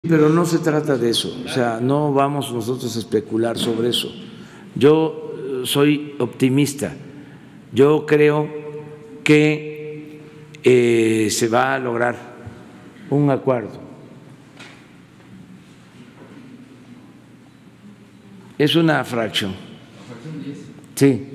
Pero no se trata de eso, o sea, no vamos nosotros a especular sobre eso. Yo soy optimista, yo creo que se va a lograr un acuerdo. Es una fracción. Sí.